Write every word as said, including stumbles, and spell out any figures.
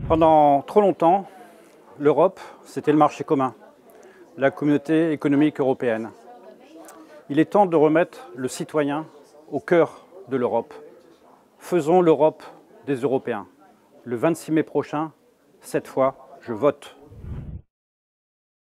Pendant trop longtemps, l'Europe, c'était le marché commun, la communauté économique européenne. Il est temps de remettre le citoyen au cœur de l'Europe. Faisons l'Europe des Européens. Le vingt-six mai prochain, cette fois, je vote.